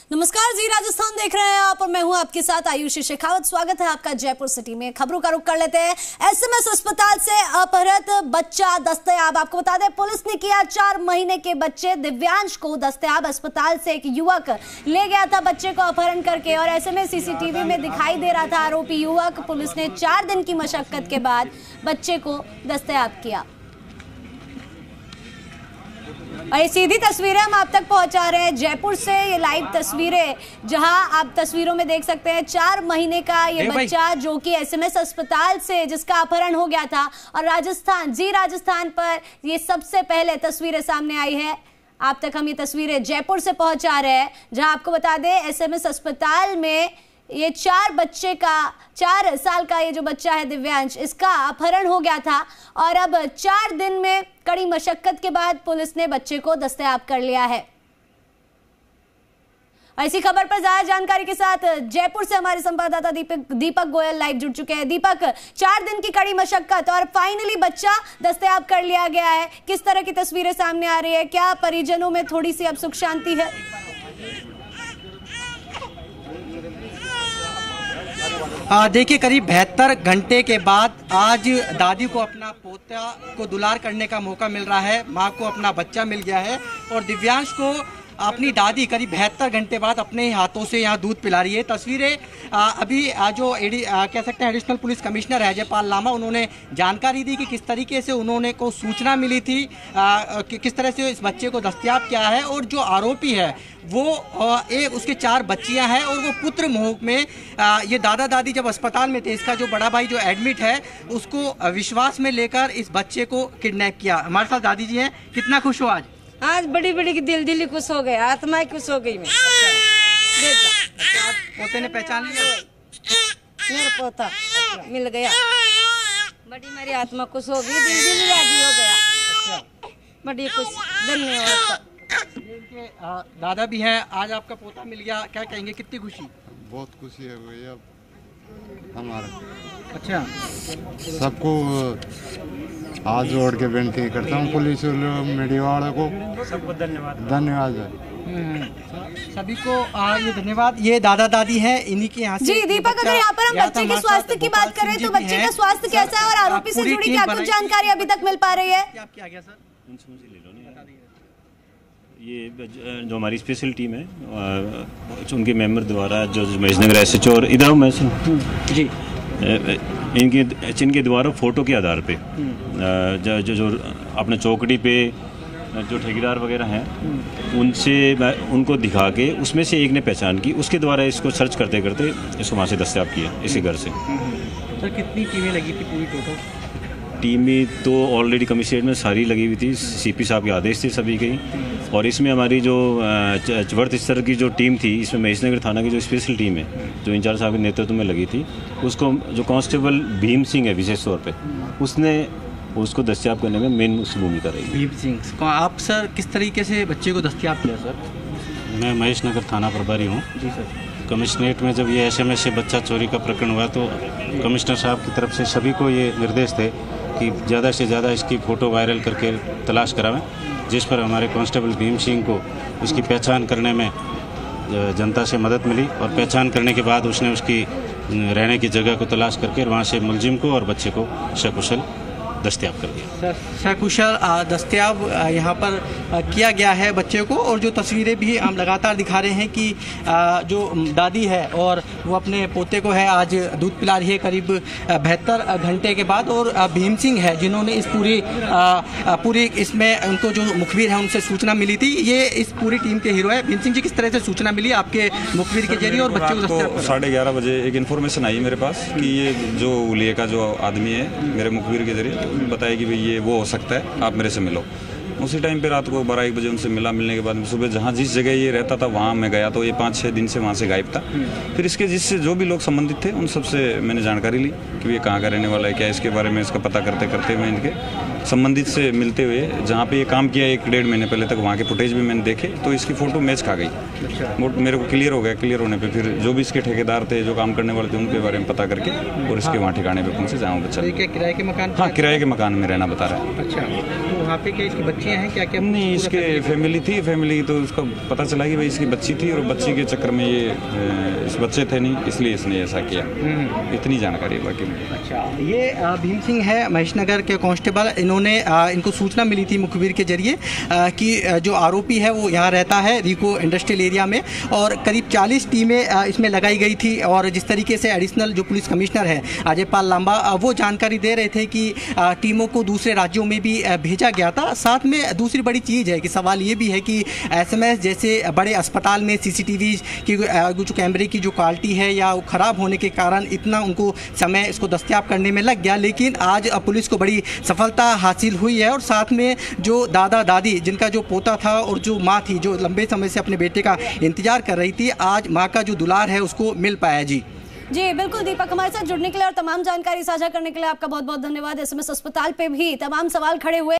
नमस्कार जी, राजस्थान देख रहे हैं आप और मैं हूं आपके साथ आयुषी शेखावत। स्वागत है आपका जयपुर सिटी में। खबरों का रुख कर लेते हैं। एसएमएस अस्पताल से अपहृत बच्चा दस्तयाब। आपको बता दें, पुलिस ने किया 4 महीने के बच्चे दिव्यांश को दस्तयाब। अस्पताल से एक युवक ले गया था बच्चे को अपहरण करके और ऐसे में सीसीटीवी में दिखाई दे रहा था आरोपी युवक। पुलिस ने 4 दिन की मशक्कत के बाद बच्चे को दस्तयाब किया और ये सीधी तस्वीरें हम आप तक पहुंचा रहे हैं जयपुर से। ये लाइव तस्वीरें जहां आप तस्वीरों में देख सकते हैं 4 महीने का ये बच्चा जो कि एसएमएस अस्पताल से जिसका अपहरण हो गया था और राजस्थान पर ये सबसे पहले तस्वीरें सामने आई है। आप तक हम ये तस्वीरें जयपुर से पहुंचा रहे हैं जहां आपको बता दें एसएमएस अस्पताल में ये 4 साल का ये जो बच्चा है दिव्यांश, इसका अपहरण हो गया था और अब 4 दिन में कड़ी मशक्कत के बाद पुलिस ने बच्चे को दस्तयाब कर लिया है। ऐसी खबर पर ज्यादा जानकारी के साथ जयपुर से हमारे संवाददाता दीपक गोयल लाइव जुड़ चुके हैं। दीपक, 4 दिन की कड़ी मशक्कत और फाइनली बच्चा दस्तयाब कर लिया गया है। किस तरह की तस्वीरें सामने आ रही है? क्या परिजनों में थोड़ी सी अब सुख शांति है? देखिए, करीब 72 घंटे के बाद आज दादी को अपना पोता को दुलार करने का मौका मिल रहा है। मां को अपना बच्चा मिल गया है और दिव्यांश को अपनी दादी करीब 72 घंटे बाद अपने हाथों से यहाँ दूध पिला रही है। तस्वीरें अभी जो कह सकते हैं एडिशनल पुलिस कमिश्नर है अजयपाल लामा, उन्होंने जानकारी दी कि किस तरीके से उन्होंने को सूचना मिली थी कि किस तरह से इस बच्चे को दस्तयाब किया है और जो आरोपी है वो उसके 4 बच्चियां हैं और वो पुत्र मोह में ये दादा दादी जब अस्पताल में थे, इसका जो बड़ा भाई जो एडमिट है उसको विश्वास में लेकर इस बच्चे को किडनैप किया। हमारे साथ दादी जी हैं। कितना खुश हो आज? आज बड़ी की दिल खुश हो गया, आत्मा खुश हो गई। मैं पोते ने पहचान लिया? मेरा पोता मिल गया, बड़ी मेरी आत्मा खुश हो गई, दिल राजी हो गया। बड़ी खुश, धन्यवाद। दादा भी हैं, आज आपका पोता मिल गया, क्या कहेंगे? कितनी खुशी? बहुत खुशी है भैया हमारा। अच्छा, सबको हाथ जोड़ के विनती करता हूँ पुलिस मीडिया वालों को, सबको धन्यवाद सभी को ये धन्यवाद। ये दादा दादी हैं, इन्हीं के यहाँ से। जी दीपक, अगर यहाँ पर हम बच्चे के स्वास्थ्य की बात करें तो बच्चे का स्वास्थ्य कैसा है और आरोपी से जुड़ी क्या कुछ जानकारी अभी तक मिल पा रही है? क्या गया सर? ये जो हमारी स्पेशल टीम है उनके मेंबर द्वारा जो महेशनगर एसएचओ और इधर मैं जी इनके द्वारा फोटो के आधार पे जो अपने चौकड़ी पे जो ठेकेदार वगैरह हैं उनसे उनको दिखा के उसमें से एक ने पहचान की, उसके द्वारा इसको सर्च करते करते इसको वहाँ से दस्तयाब किया इसी घर से। सर, कितनी टीमें लगी थी पूरी टोटल? टीमें तो ऑलरेडी कमिश्नरेट में सारी लगी हुई थी, सीपी साहब के आदेश थे सभी की। और इसमें हमारी जो वर्त स्तर की जो टीम थी, इसमें महेशनगर थाना की जो स्पेशल टीम है जो इंचार्ज साहब के नेतृत्व में लगी थी, उसको जो कांस्टेबल भीम सिंह है विशेष तौर पे, उसने उसको दस्तयाब करने में मेन भूमिका रही। भीम सिंह, आप सर किस तरीके से बच्चे को दस्तयाब किया? सर, मैं महेशनगर थाना प्रभारी हूँ। जी सर। कमिश्नरेट में जब ये एसएमएस से बच्चा चोरी का प्रकरण हुआ तो कमिश्नर साहब की तरफ से सभी को ये निर्देश थे कि ज़्यादा से ज़्यादा इसकी फ़ोटो वायरल करके तलाश करावें, जिस पर हमारे कांस्टेबल भीम सिंह को उसकी पहचान करने में जनता से मदद मिली और पहचान करने के बाद उसने उसकी रहने की जगह को तलाश करके वहाँ से मुलजिम को और बच्चे को सकुशल दस्तयाब कर दिया। सकुशल दस्तयाब यहाँ पर किया गया है बच्चे को। और जो तस्वीरें भी हम लगातार दिखा रहे हैं कि जो दादी है और वो अपने पोते को है आज दूध पिला रही है करीब 72 घंटे के बाद। और भीम सिंह है जिन्होंने इस पूरी इसमें उनको जो मुखबिर है उनसे सूचना मिली थी, ये इस पूरी टीम के हीरो है। भीम सिंह जी, किस तरह से सूचना मिली आपके मुखबिर के जरिए और बच्चे को दस्तयाब? 11:30 बजे एक इन्फॉर्मेशन आई मेरे पास कि ये जो उलिये का जो आदमी है मेरे मुखबिर के जरिए बताया कि भाई ये वो हो सकता है, आप मेरे से मिलो। उसी टाइम पे रात को 12-1 बजे उनसे मिलने के बाद सुबह जहाँ जिस जगह ये रहता था वहाँ मैं गया तो ये 5-6 दिन से वहाँ से गायब था। फिर इसके जिससे जो भी लोग संबंधित थे उन सबसे मैंने जानकारी ली कि ये कहाँ का रहने वाला है, क्या इसके बारे में इसका पता करते करते मैं इनके संबंधित से मिलते हुए जहाँ पे ये काम किया 1-1.5 महीने पहले तक, वहाँ के फुटेज भी मैंने देखे तो इसकी फ़ोटो मैच खा गई। मेरे को क्लियर हो गया। क्लियर होने पे फिर जो भी इसके ठेकेदार थे, जो काम करने वाले थे, उनके बारे में पता करके और इसके वहाँ ठिकाने पे पहुँचे जहाँ बच्चा। किराए के मकान? हाँ, किराए के मकान में रहना बता रहा है। अच्छा, तो वहाँ पे क्या इसकी बच्चियाँ हैं? क्या क्या नहीं, इसके फैमिली थी। फैमिली तो उसका पता चला कि भाई इसकी बच्ची थी और बच्ची के चक्कर में ये इस बच्चे थे नहीं, इसलिए इसने ऐसा किया। इतनी जानकारी बाकी में। अच्छा, ये भीम सिंह है महेशनगर के कांस्टेबल। इन्होंने इनको सूचना मिली थी मुखबिर के जरिए कि जो आरोपी है वो यहाँ रहता है रिको इंडस्ट्रियल एरिया में, और करीब 40 टीमें इसमें लगाई गई थी। और जिस तरीके से एडिशनल जो पुलिस कमिश्नर है अजय पाल लांबा, वो जानकारी दे रहे थे कि टीमों को दूसरे राज्यों में भी भेजा गया था। साथ में दूसरी बड़ी चीज़ है कि सवाल ये भी है कि SMS जैसे बड़े अस्पताल में CCTV की जो कैमरे की जो क्वालिटी है या वो ख़राब होने के कारण इतना उनको समय इसको दस्तयाब करने में लग गया, लेकिन आज पुलिस को बड़ी सफलता हासिल हुई है। और साथ में जो दादा दादी जिनका जो पोता था और जो माँ थी जो लंबे समय से अपने बेटे का इंतजार कर रही थी, आज माँ का जो दुलार है उसको मिल पाया। जी बिल्कुल दीपक, हमारे साथ जुड़ने के लिए और तमाम जानकारी साझा करने के लिए आपका बहुत बहुत धन्यवाद। SMS अस्पताल पे भी तमाम सवाल खड़े हुए।